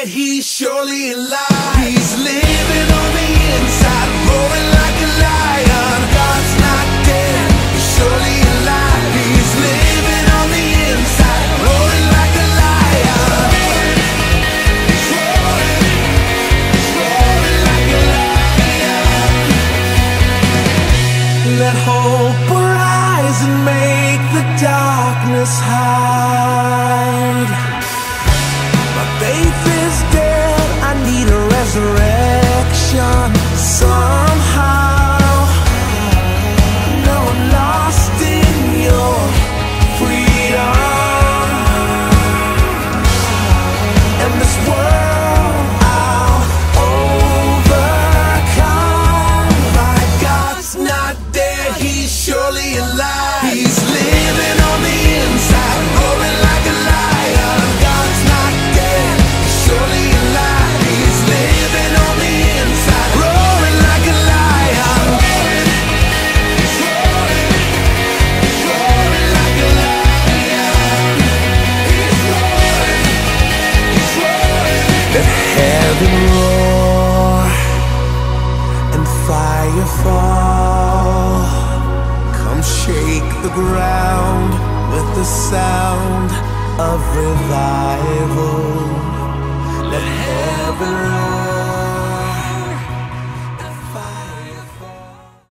he's surely alive. He's living on the inside, roaring like a lion. God's not dead, he's surely alive. He's living on the inside, roaring like a lion. He's roaring, he's roaring like a lion. Let hope arise and make the darkness hide. My faith is dead, I need a resurrection somehow. Now I'm lost in your freedom, and this world I'll overcome. My God's not dead, he's surely alive. He's living on the inside, roaring like a lion. God's not dead, he's surely alive. He's living on the inside, roaring like a lion. He's roaring, he's roaring like a lion. He's roaring, he's roaring. Let heaven roar and fire fall. Come shake the ground with the sound of revival. Let heaven roar